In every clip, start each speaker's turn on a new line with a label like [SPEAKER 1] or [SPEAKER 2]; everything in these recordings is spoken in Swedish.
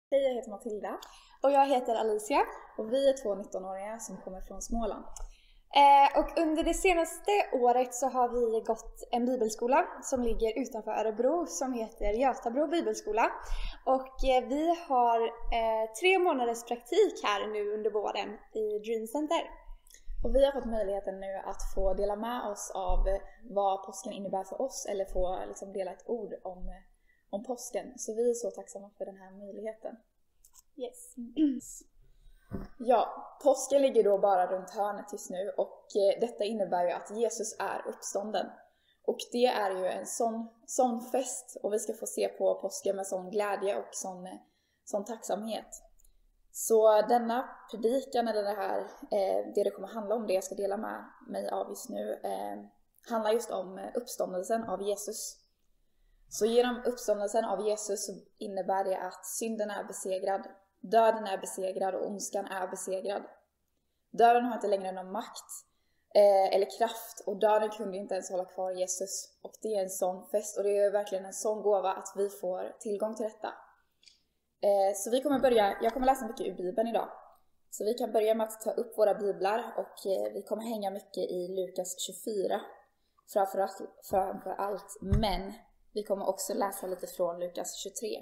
[SPEAKER 1] Hej, jag heter Matilda.
[SPEAKER 2] Och jag heter Alicia.
[SPEAKER 1] Och vi är två 19-åringar som kommer från Småland.
[SPEAKER 2] Och under det senaste året så har vi gått en bibelskola som ligger utanför Örebro som heter Götabro bibelskola. Och vi har 3 månaders praktik här nu under våren i Dream Center.
[SPEAKER 1] Och vi har fått möjligheten nu att få dela med oss av vad påsken innebär för oss. Eller få dela ett ord om påsken. Så vi är så tacksamma för den här möjligheten.
[SPEAKER 2] Yes.
[SPEAKER 1] Ja, påsken ligger då bara runt hörnet just nu och detta innebär ju att Jesus är uppstånden. Och det är ju en sån fest och vi ska få se på påsken med sån glädje och sån tacksamhet. Så denna predikan eller det kommer handla om, det jag ska dela med mig av just nu, handlar just om uppståndelsen av Jesus. Så genom uppståndelsen av Jesus så innebär det att synden är besegrad, döden är besegrad och ondskan är besegrad. Döden har inte längre någon makt eller kraft och döden kunde inte ens hålla kvar Jesus. Och det är en sån fest och det är verkligen en sån gåva att vi får tillgång till detta. Så jag kommer läsa mycket ur Bibeln idag. Så vi kan börja med att ta upp våra biblar och vi kommer hänga mycket i Lukas 24 framför allt, men vi kommer också läsa lite från Lukas 23.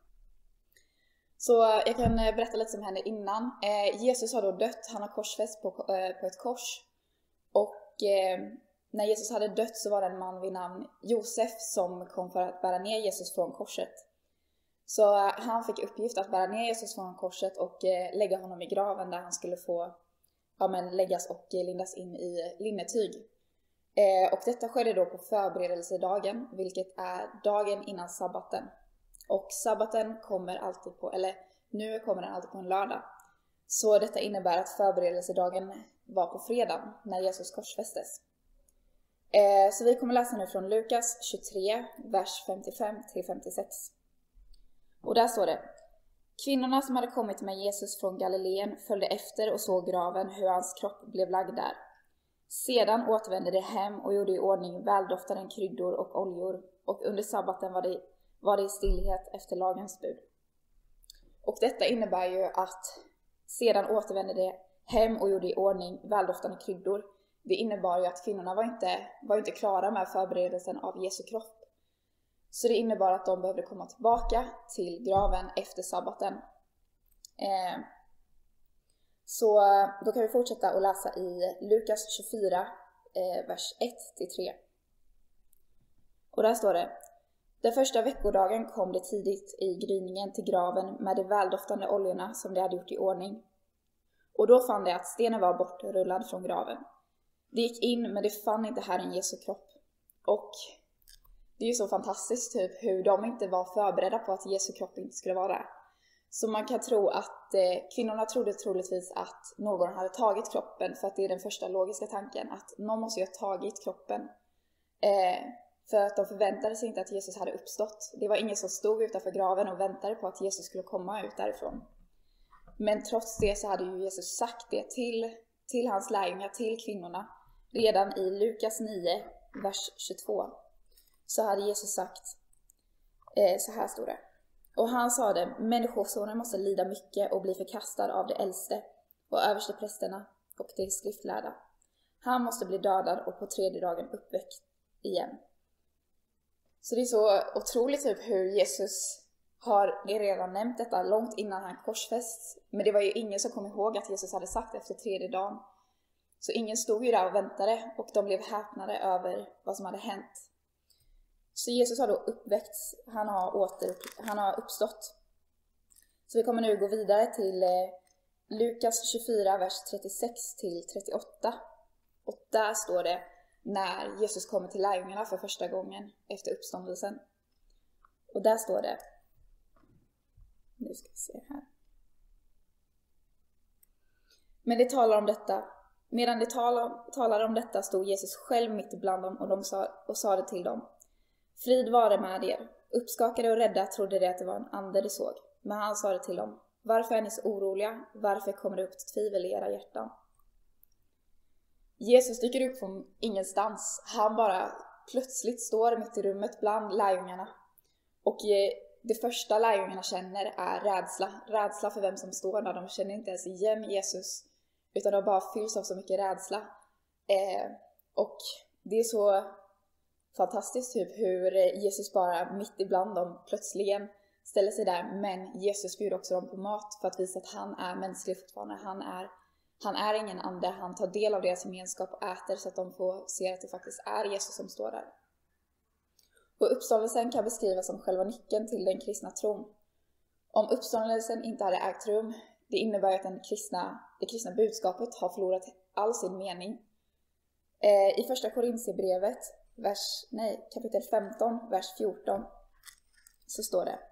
[SPEAKER 1] Så jag kan berätta lite som hände innan. Jesus har då dött, han har korsfäst på ett kors. Och när Jesus hade dött så var det en man vid namn Josef som kom för att bära ner Jesus från korset. Så han fick uppgift att bära ner Jesus från korset och lägga honom i graven där han skulle få läggas och lindas in i linnetyg. Och detta skedde då på förberedelsedagen, vilket är dagen innan sabbaten. Och sabbaten kommer alltid nu kommer den alltid på en lördag. Så detta innebär att förberedelsedagen var på fredag när Jesus korsfästes. Så vi kommer läsa nu från Lukas 23, vers 55-56. Och där står det: Kvinnorna som hade kommit med Jesus från Galileen följde efter och såg graven, hur hans kropp blev lagd där. Sedan återvände de hem och gjorde i ordning väldoftande kryddor och oljor, och under sabbaten var det i stillhet efter lagens bud. Och detta innebär ju att sedan återvände de hem och gjorde i ordning väldoftande kryddor. Det innebar ju att kvinnorna var inte klara med förberedelsen av Jesu kropp. Så det innebar att de behövde komma tillbaka till graven efter sabbaten. Så då kan vi fortsätta att läsa i Lukas 24, vers 1-3. Och där står det: Den första veckodagen kom det tidigt i gryningen till graven med de väldoftande oljorna som de hade gjort i ordning. Och då fann de att stenen var bortrullad från graven. De gick in, men de fann inte Herren Jesu kropp. Och det är ju så fantastiskt hur de inte var förberedda på att Jesu kropp inte skulle vara där. Så man kan tro att kvinnorna trodde troligtvis att någon hade tagit kroppen, för att det är den första logiska tanken, att någon måste ju ha tagit kroppen. För att de förväntade sig inte att Jesus hade uppstått. Det var ingen som stod utanför graven och väntade på att Jesus skulle komma ut därifrån. Men trots det så hade ju Jesus sagt det till hans lärjungar, till kvinnorna. Redan i Lukas 9, vers 22. Så hade Jesus sagt, så här står det: Och han sade, människosonen måste lida mycket och bli förkastad av de äldste och översteprästerna och de skriftlärda. Han måste bli dödad och på 3:e dagen uppväckt igen. Så det är så otroligt hur Jesus har redan nämnt detta långt innan han korsfästs. Men det var ju ingen som kom ihåg att Jesus hade sagt efter 3:e dagen. Så ingen stod ju där och väntade och de blev häpnade över vad som hade hänt. Så Jesus har då uppväckts, han har uppstått. Så vi kommer nu gå vidare till Lukas 24, vers 36-38. Och där står det när Jesus kommer till lärjungarna för första gången efter uppståndelsen. Och där står det, nu ska vi se här. Men det talar om detta. Medan de talade om detta stod Jesus själv mitt ibland dem och sa det till dem: Frid vare med er. Uppskakade och rädda trodde de att det var en ande de såg. Men han sa det till dem: Varför är ni så oroliga? Varför kommer det upp till tvivel i era hjärtan? Jesus dyker upp från ingenstans. Han bara plötsligt står mitt i rummet bland lärjungarna. Och det första lärjungarna känner är rädsla. Rädsla för vem som står där. De känner inte ens igen Jesus, utan de bara fylls av så mycket rädsla. Och det är så fantastiskt typ hur Jesus bara mitt ibland dem plötsligen ställer sig där, men Jesus bjuder också dem på mat för att visa att han är mänsklig fortfarande. Han är ingen ande, han tar del av deras gemenskap och äter så att de får se att det faktiskt är Jesus som står där. Och uppståndelsen kan beskrivas som själva nyckeln till den kristna tron. Om uppståndelsen inte hade ägt rum, det innebär att det kristna budskapet har förlorat all sin mening. I första Korintierbrevet, kapitel 15, vers 14, så står det: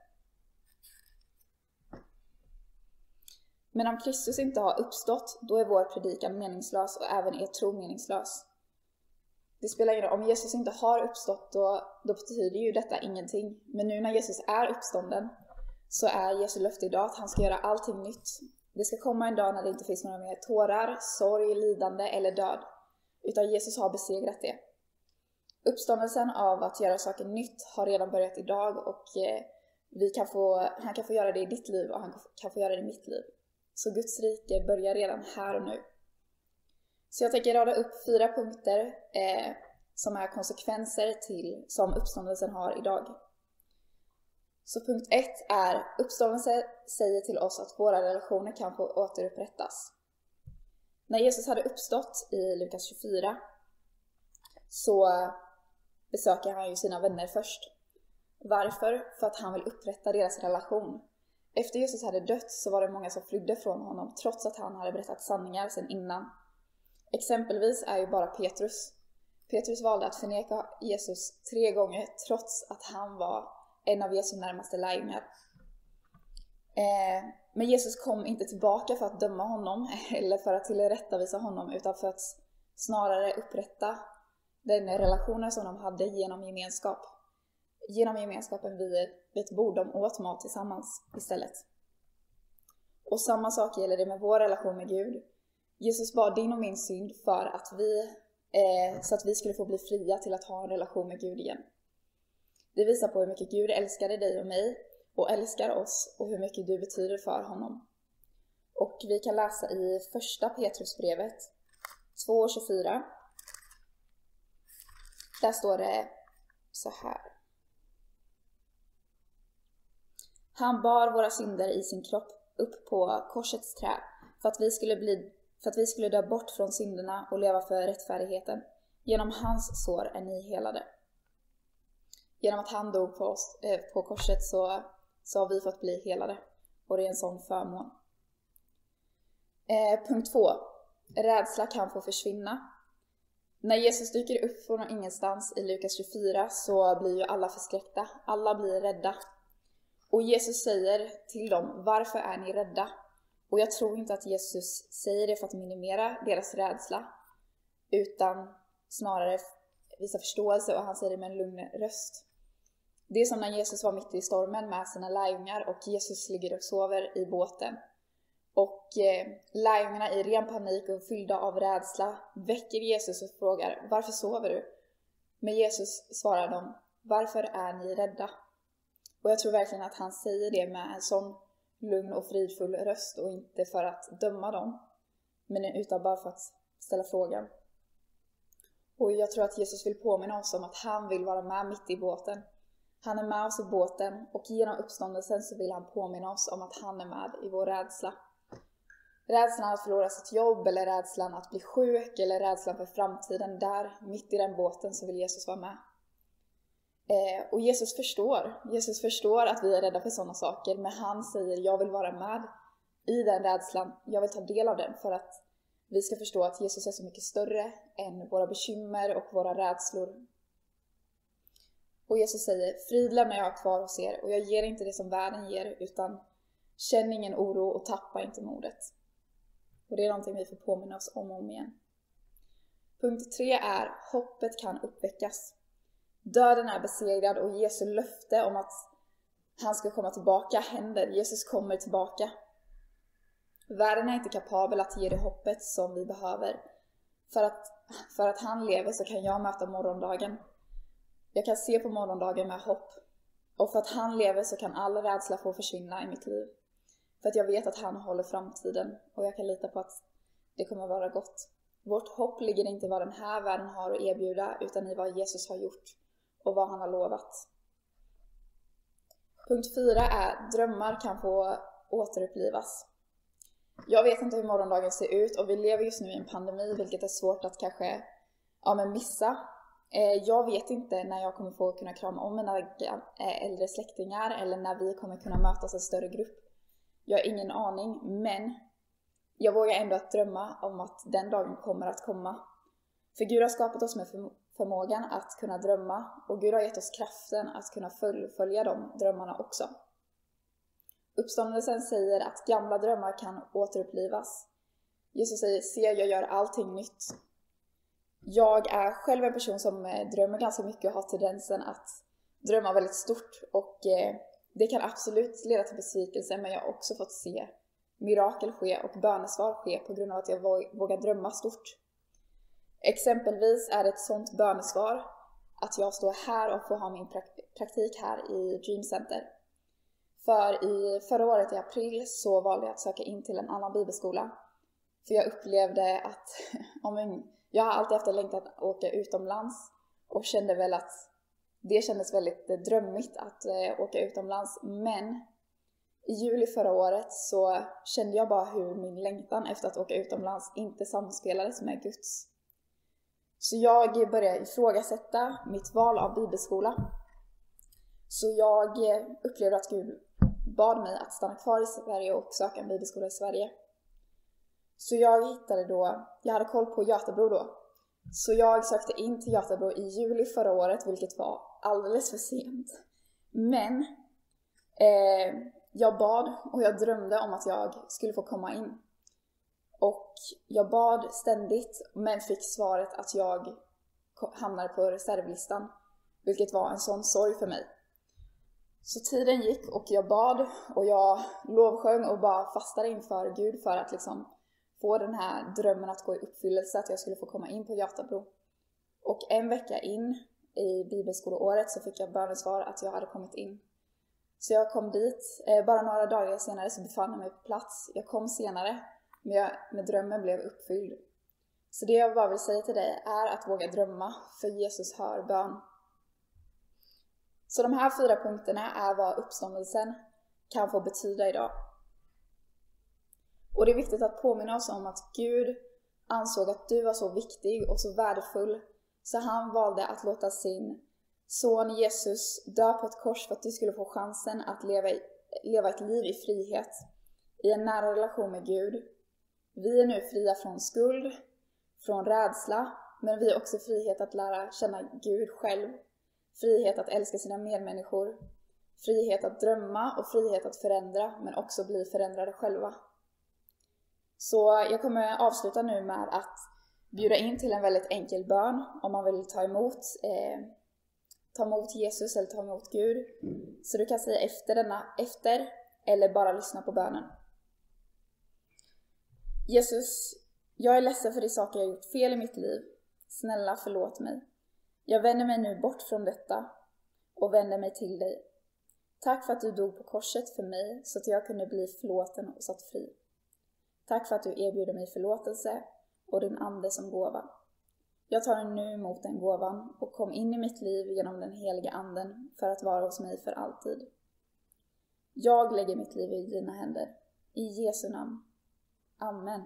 [SPEAKER 1] Men om Kristus inte har uppstått, då är vår predikan meningslös och även er tro meningslös. Det spelar ingen roll. Om Jesus inte har uppstått, då betyder ju detta ingenting. Men nu när Jesus är uppstånden, så är Jesu löfte idag att han ska göra allting nytt. Det ska komma en dag när det inte finns några mer tårar, sorg, lidande eller död. Utan Jesus har besegrat det. Uppståndelsen av att göra saker nytt har redan börjat idag, och han kan få göra det i ditt liv och han kan få göra det i mitt liv. Så Guds rike börjar redan här och nu. Så jag tänker rada upp 4 punkter som är konsekvenser som uppståndelsen har idag. Så punkt 1 är: uppståndelse säger till oss att våra relationer kan få återupprättas. När Jesus hade uppstått i Lukas 24 så besöker han ju sina vänner först. Varför? För att han vill upprätta deras relation. Efter Jesus hade dött så var det många som flydde från honom trots att han hade berättat sanningar sedan innan. Exempelvis är ju bara Petrus. Petrus valde att förneka Jesus 3 gånger trots att han var en av Jesu närmaste lärjungar. Men Jesus kom inte tillbaka för att döma honom eller för att tillrättavisa honom, utan för att snarare upprätta den relationen som de hade genom gemenskap. Genom gemenskapen vid ett bord de åt mat tillsammans istället. Och samma sak gäller det med vår relation med Gud. Jesus bar din och min synd för att så att vi skulle få bli fria till att ha en relation med Gud igen. Det visar på hur mycket Gud älskade dig och mig och älskar oss, och hur mycket du betyder för honom. Och vi kan läsa i första Petrusbrevet 2:24. Där står det så här: Han bar våra synder i sin kropp upp på korsets trä för att vi skulle dö bort från synderna och leva för rättfärdigheten. Genom hans sår är ni helade. Genom att han dog på korset så har vi fått bli helade. Och det är en sån förmån. Punkt 2. Rädsla kan få försvinna. När Jesus dyker upp från ingenstans i Lukas 24 så blir ju alla förskräckta. Alla blir rädda. Och Jesus säger till dem: varför är ni rädda? Och jag tror inte att Jesus säger det för att minimera deras rädsla, utan snarare visa förståelse, och han säger det med en lugn röst. Det är som när Jesus var mitt i stormen med sina lärjungar och Jesus ligger och sover i båten. Och lärjungarna i ren panik och fyllda av rädsla väcker Jesus och frågar: varför sover du? Men Jesus svarar dem: varför är ni rädda? Och jag tror verkligen att han säger det med en sån lugn och fridfull röst, och inte för att döma dem, men utan bara för att ställa frågan. Och jag tror att Jesus vill påminna oss om att han vill vara med mitt i båten. Han är med oss i båten, och genom uppståndelsen så vill han påminna oss om att han är med i vår rädsla. Rädslan att förlora sitt jobb, eller rädslan att bli sjuk, eller rädslan för framtiden, där mitt i den båten så vill Jesus vara med. Och Jesus förstår att vi är rädda för sådana saker, men han säger: jag vill vara med i den rädslan, jag vill ta del av den, för att vi ska förstå att Jesus är så mycket större än våra bekymmer och våra rädslor. Och Jesus säger: frid lämnar jag kvar hos er, och jag ger inte det som världen ger, utan känn ingen oro och tappa inte modet. Och det är någonting vi får påminna oss om och om igen. Punkt 3 är: hoppet kan uppväckas. Döden är besegrad, och Jesu löfte om att han ska komma tillbaka händer. Jesus kommer tillbaka. Världen är inte kapabel att ge det hoppet som vi behöver. För att han lever så kan jag möta morgondagen. Jag kan se på morgondagen med hopp. Och för att han lever så kan all rädsla få försvinna i mitt liv. För att jag vet att han håller framtiden och jag kan lita på att det kommer vara gott. Vårt hopp ligger inte i vad den här världen har att erbjuda utan i vad Jesus har gjort och vad han har lovat. Punkt 4 är drömmar kan få återupplivas. Jag vet inte hur morgondagen ser ut och vi lever just nu i en pandemi vilket är svårt att kanske missa. Jag vet inte när jag kommer få kunna krama om mina äldre släktingar eller när vi kommer kunna mötas en större grupp. Jag har ingen aning, men jag vågar ändå att drömma om att den dagen kommer att komma. För Gud har skapat oss med förmågan att kunna drömma och Gud har gett oss kraften att kunna fullfölja de drömmarna också. Uppståndelsen säger att gamla drömmar kan återupplivas. Jesus säger, se jag gör allting nytt. Jag är själv en person som drömmer ganska mycket och har tendensen att drömma väldigt stort. Och det kan absolut leda till besvikelse, men jag har också fått se mirakel ske och bönesvar ske på grund av att jag vågar drömma stort. Exempelvis är det ett sånt bönesvar att jag står här och får ha min praktik här i Dream Center. För i förra året i april så valde jag att söka in till en annan bibelskola. För jag upplevde att jag har alltid haft en längtan att åka utomlands och kände väl att det kändes väldigt drömmigt att åka utomlands. Men i juli förra året så kände jag bara hur min längtan efter att åka utomlands inte samspelades med Guds. Så jag började ifrågasätta mitt val av bibelskola. Så jag upplevde att Gud bad mig att stanna kvar i Sverige och söka en bibelskola i Sverige. Så jag hade koll på Götabro då. Så jag sökte in till Götabro i juli förra året, vilket var alldeles för sent. Men jag bad och jag drömde om att jag skulle få komma in. Och jag bad ständigt, men fick svaret att jag hamnade på reservlistan. Vilket var en sån sorg för mig. Så tiden gick och jag bad och jag lovsjöng och bara fastade inför Gud för att få den här drömmen att gå i uppfyllelse, att jag skulle få komma in på Götabro. Och en vecka in i bibelskoleåret så fick jag bönesvar att jag hade kommit in. Så jag kom dit, bara några dagar senare så befann jag mig på plats. Jag kom senare, men drömmen blev uppfylld. Så det jag bara vill säga till dig är att våga drömma, för Jesus hör bön. Så de här 4 punkterna är vad uppståndelsen kan få betyda idag. Och det är viktigt att påminna oss om att Gud ansåg att du var så viktig och så värdefull. Så han valde att låta sin son Jesus dö på ett kors för att du skulle få chansen att leva ett liv i frihet. I en nära relation med Gud. Vi är nu fria från skuld, från rädsla. Men vi är också frihet att lära känna Gud själv. Frihet att älska sina medmänniskor. Frihet att drömma och frihet att förändra, men också bli förändrade själva. Så jag kommer avsluta nu med att bjuda in till en väldigt enkel bön om man vill ta emot Jesus eller ta emot Gud. Så du kan säga efter eller bara lyssna på bönen. Jesus, jag är ledsen för de saker jag gjort fel i mitt liv. Snälla förlåt mig. Jag vänder mig nu bort från detta och vänder mig till dig. Tack för att du dog på korset för mig så att jag kunde bli förlåten och satt fri. Tack för att du erbjuder mig förlåtelse och din ande som gåva. Jag tar nu emot den gåvan och kom in i mitt liv genom den heliga anden för att vara hos mig för alltid. Jag lägger mitt liv i dina händer. I Jesu namn. Amen.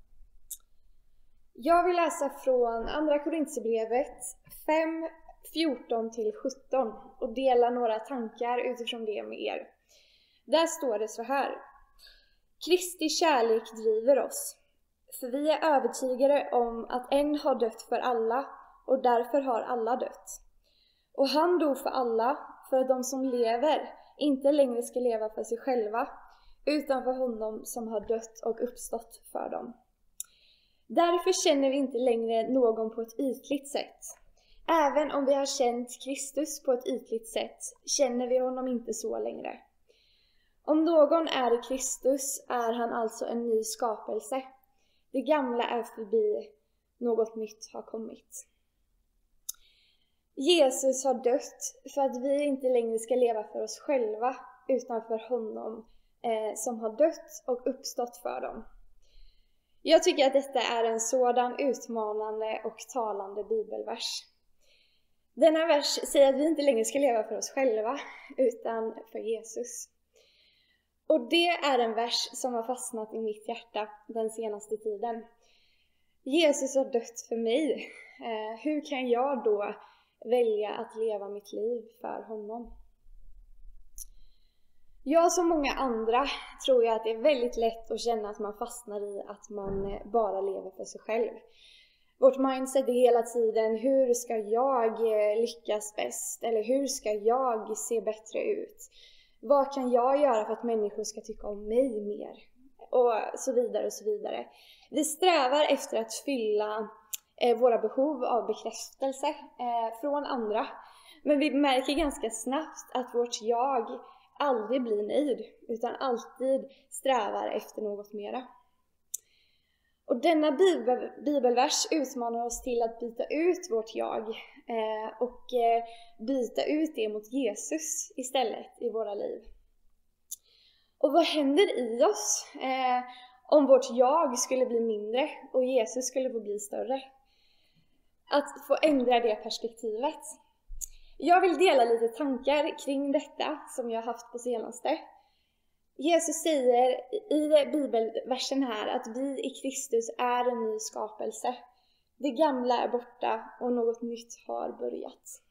[SPEAKER 2] Jag vill läsa från Andra Korinthierbrevet 5, 14-17 och dela några tankar utifrån det med er. Där står det så här. Kristi kärlek driver oss, för vi är övertygade om att en har dött för alla och därför har alla dött. Och han dog för alla, för att de som lever inte längre ska leva för sig själva, utan för honom som har dött och uppstått för dem. Därför känner vi inte längre någon på ett ytligt sätt. Även om vi har känt Kristus på ett ytligt sätt känner vi honom inte så längre. Om någon är i Kristus är han alltså en ny skapelse. Det gamla är förbi, något nytt har kommit. Jesus har dött för att vi inte längre ska leva för oss själva utan för honom som har dött och uppstått för dem. Jag tycker att detta är en sådan utmanande och talande bibelvers. Denna vers säger att vi inte längre ska leva för oss själva utan för Jesus. Och det är en vers som har fastnat i mitt hjärta den senaste tiden. Jesus har dött för mig. Hur kan jag då välja att leva mitt liv för honom? Jag som många andra tror jag att det är väldigt lätt att känna att man fastnar i att man bara lever för sig själv. Vårt mindset är hela tiden, hur ska jag lyckas bäst? Eller hur ska jag se bättre ut? Vad kan jag göra för att människor ska tycka om mig mer? Och så vidare och så vidare. Vi strävar efter att fylla våra behov av bekräftelse från andra. Men vi märker ganska snabbt att vårt jag aldrig blir nöjd, utan alltid strävar efter något mera. Och denna bibelvers utmanar oss till att byta ut vårt jag och byta ut det mot Jesus istället i våra liv. Och vad händer i oss om vårt jag skulle bli mindre och Jesus skulle få bli större? Att få ändra det perspektivet. Jag vill dela lite tankar kring detta som jag har haft på senaste. Jesus säger i bibelversen här att vi i Kristus är en ny skapelse. Det gamla är borta och något nytt har börjat.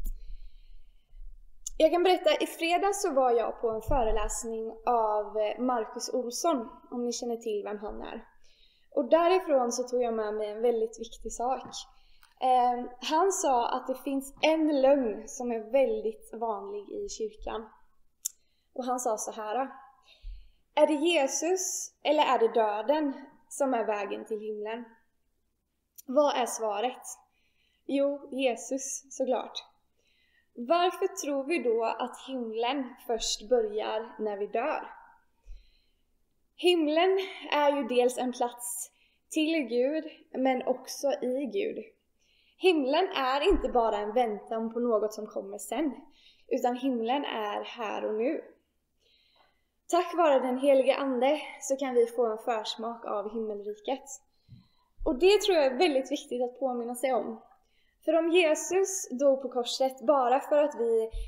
[SPEAKER 2] Jag kan berätta, i fredags så var jag på en föreläsning av Marcus Olsson, om ni känner till vem han är. Och därifrån så tog jag med mig en väldigt viktig sak. Han sa att det finns en lögn som är väldigt vanlig i kyrkan. Och han sa så här: är det Jesus eller är det döden som är vägen till himlen? Vad är svaret? Jo, Jesus såklart. Varför tror vi då att himlen först börjar när vi dör? Himlen är ju dels en plats till Gud, men också i Gud. Himlen är inte bara en väntan på något som kommer sen, utan himlen är här och nu. Tack vare den helige ande så kan vi få en försmak av himmelriket. Och det tror jag är väldigt viktigt att påminna sig om. För om Jesus dog på korset bara för att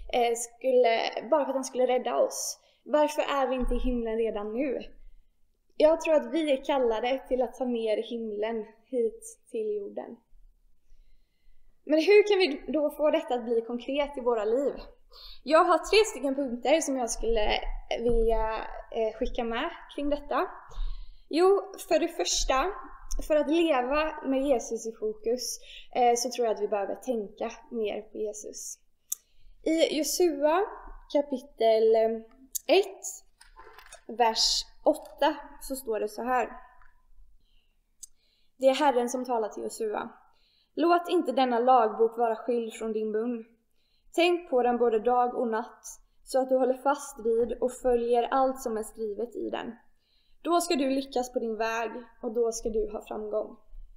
[SPEAKER 2] han skulle rädda oss, varför är vi inte i himlen redan nu? Jag tror att vi är kallade till att ta ner himlen hit till jorden. Men hur kan vi då få detta att bli konkret i våra liv? Jag har 3 punkter som jag skulle vilja skicka med kring detta. Jo, för det första, för att leva med Jesus i fokus så tror jag att vi behöver tänka mer på Jesus. I Josua kapitel 1, vers 8 så står det så här. Det är Herren som talar till Josua. Låt inte denna lagbok vara skild från din mun. Tänk på den både dag och natt, så att du håller fast vid och följer allt som är skrivet i den. Då ska du lyckas på din väg och då ska du ha framgång.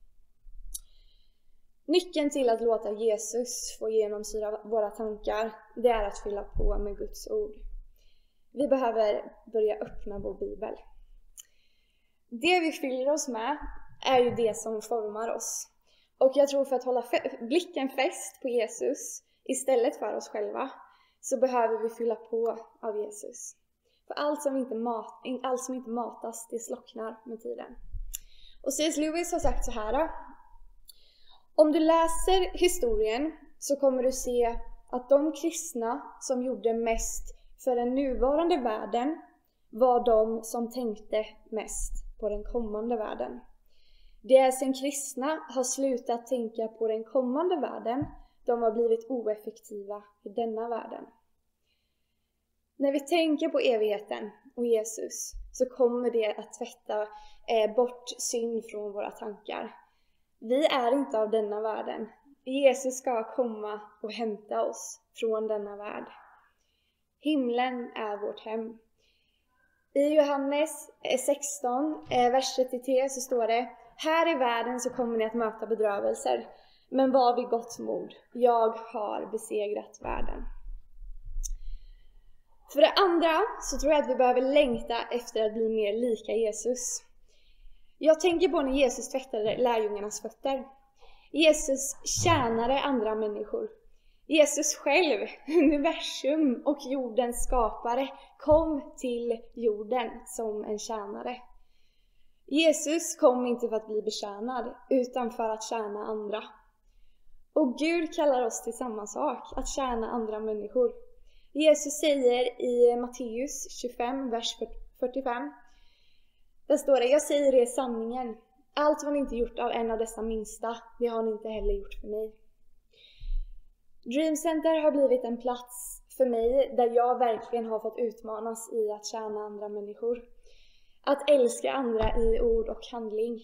[SPEAKER 2] Nyckeln till att låta Jesus få genomsyra våra tankar, det är att fylla på med Guds ord. Vi behöver börja öppna vår bibel. Det vi fyller oss med är ju det som formar oss. Och jag tror för att hålla blicken fäst på Jesus istället för oss själva så behöver vi fylla på av Jesus. För allt som inte matas, det slocknar med tiden. Och C.S. Lewis har sagt så här: om du läser historien så kommer du se att de kristna som gjorde mest för den nuvarande världen var de som tänkte mest på den kommande världen. De som kristna har slutat tänka på den kommande världen, de har blivit oeffektiva i denna världen. När vi tänker på evigheten och Jesus så kommer det att tvätta bort synd från våra tankar. Vi är inte av denna världen. Jesus ska komma och hämta oss från denna värld. Himlen är vårt hem. I Johannes 16, vers 33 så står det: Här i världen så kommer ni att möta bedrövelser. Men var vid gott mod. Jag har besegrat världen. För det andra så tror jag att vi behöver längta efter att bli mer lika Jesus. Jag tänker på när Jesus tvättade lärjungarnas fötter. Jesus tjänade andra människor. Jesus själv, universum och jordens skapare, kom till jorden som en tjänare. Jesus kom inte för att bli betjänad, utan för att tjäna andra. Och Gud kallar oss till samma sak, att tjäna andra människor. Jesus säger i Matteus 25, vers 45. Där står det: jag säger er sanningen. Allt vad ni inte gjort av en av dessa minsta, det har ni inte heller gjort för mig. Dream Center har blivit en plats för mig där jag verkligen har fått utmanas i att tjäna andra människor. Att älska andra i ord och handling.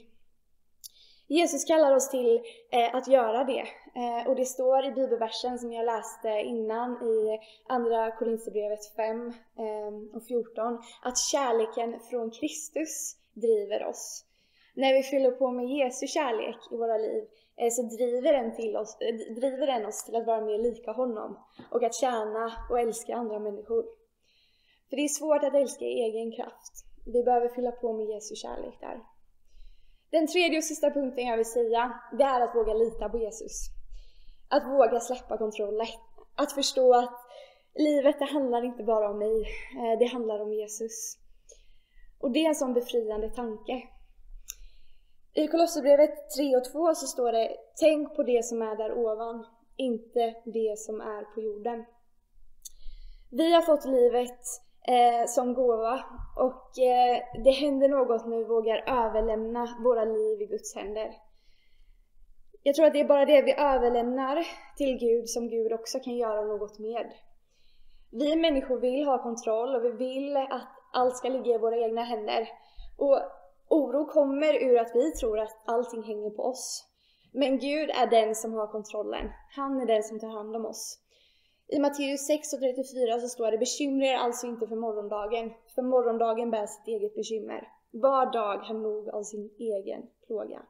[SPEAKER 2] Jesus kallar oss till att göra det. Och det står i bibelversen som jag läste innan i andra Korinthierbrevet 5 och 14. Att kärleken från Kristus driver oss. När vi fyller på med Jesu kärlek i våra liv så driver den oss till att vara mer lika honom. Och att tjäna och älska andra människor. För det är svårt att älska i egen kraft. Vi behöver fylla på med Jesu kärlek där. Den tredje och sista punkten jag vill säga, det är att våga lita på Jesus. Att våga släppa kontrollen. Att förstå att livet, det handlar inte bara om mig. Det handlar om Jesus. Och det är en sån befriande tanke. I Kolosserbrevet 3 och 2 så står det: tänk på det som är där ovan, inte det som är på jorden. Vi har fått livet som gåva och det händer något när vi vågar överlämna våra liv i Guds händer. Jag tror att det är bara det vi överlämnar till Gud som Gud också kan göra något med. Vi människor vill ha kontroll och vi vill att allt ska ligga i våra egna händer. Och oro kommer ur att vi tror att allting hänger på oss. Men Gud är den som har kontrollen. Han är den som tar hand om oss. I Matteus 6 och 34 så står det: bekymra er alltså inte för morgondagen. För morgondagen bär sitt eget bekymmer. Var dag har nog av sin egen plåga.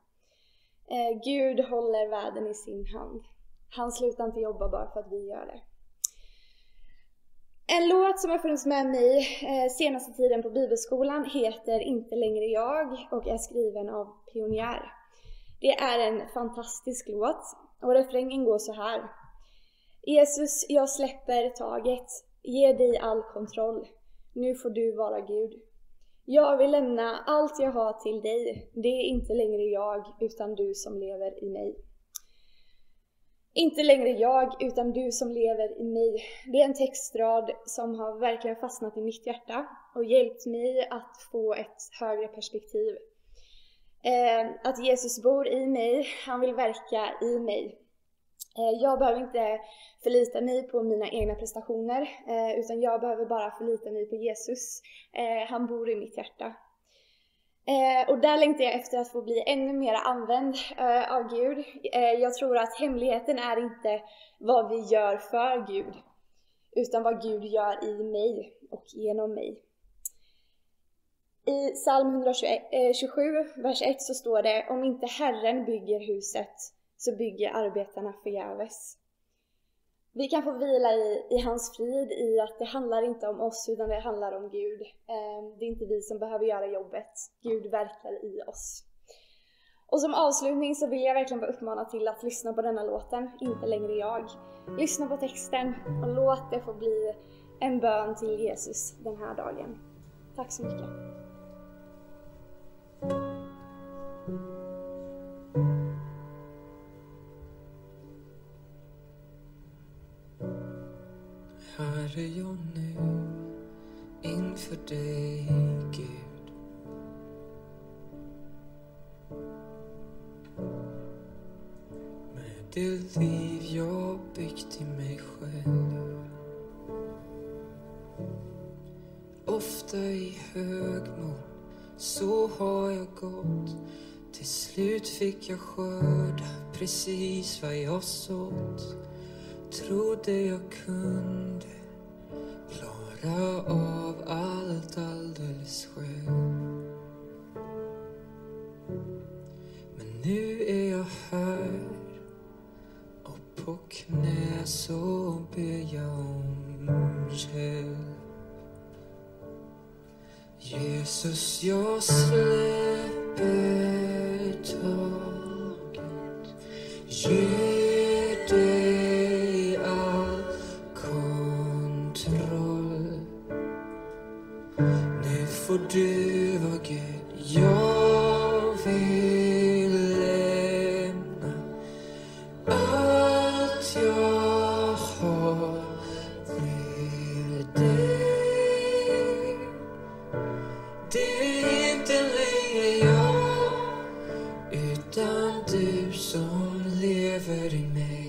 [SPEAKER 2] Gud håller världen i sin hand. Han slutar inte jobba bara för att vi gör det. En låt som har funnits med mig senaste tiden på bibelskolan heter Inte längre jag och är skriven av Pionjär. Det är en fantastisk låt och refrängen går så här: Jesus, jag släpper taget, ge dig all kontroll, nu får du vara Gud. Jag vill lämna allt jag har till dig, det är inte längre jag utan du som lever i mig. Inte längre jag utan du som lever i mig. Det är en textrad som har verkligen fastnat i mitt hjärta och hjälpt mig att få ett högre perspektiv. Att Jesus bor i mig, han vill verka i mig. Jag behöver inte förlita mig på mina egna prestationer utan jag behöver bara förlita mig på Jesus. Han bor i mitt hjärta. Och där längtar jag efter att få bli ännu mer använd av Gud. Jag tror att hemligheten är inte vad vi gör för Gud, utan vad Gud gör i mig och genom mig. I Psalm 127, vers 1 så står det: om inte Herren bygger huset så bygger arbetarna förgäves. Vi kan få vila i hans frid, i att det handlar inte om oss utan det handlar om Gud. Det är inte vi som behöver göra jobbet. Gud verkar i oss. Och som avslutning så vill jag verkligen bara uppmana till att lyssna på denna låten, Inte längre jag. Lyssna på texten och låt det få bli en bön till Jesus den här dagen. Tack så mycket.
[SPEAKER 3] Här är jag nu inför dig, Gud. Med det liv jag byggt i mig själv. Ofta i högmod, så har jag gått. Till slut fick jag skörda precis vad jag sått. Trodde jag kunde klara av allt alldeles själv. Nu är jag här och på knä så ber jag om hjälp. Jesus, jag släpper taget. Ge dig all kontroll. Nu får du vara Gud. Jag vill lämna allt jag har med dig. Det är inte längre jag, utan du som lever i mig.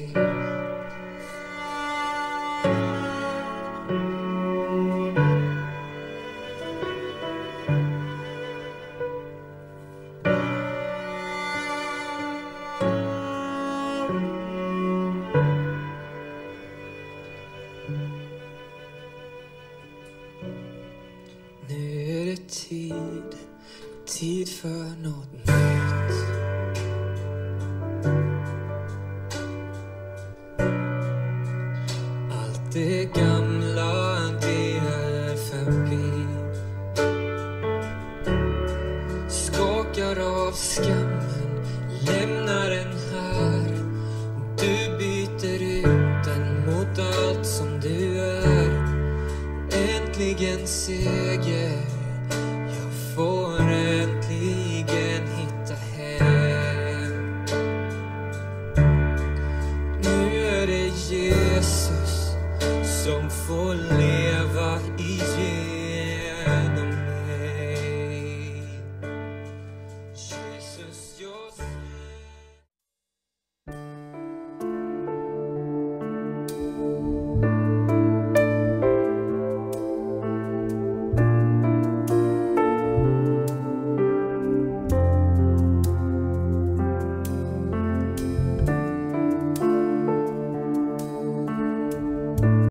[SPEAKER 3] Nu är det tid för något nytt. Allt det gamla, det är förbi. Skakar av skammen, lämnar den här. Du byter ut den mot allt som du är. Äntligen seger, jag får äntligen hitta hem. Nu är det Jesus som får leva.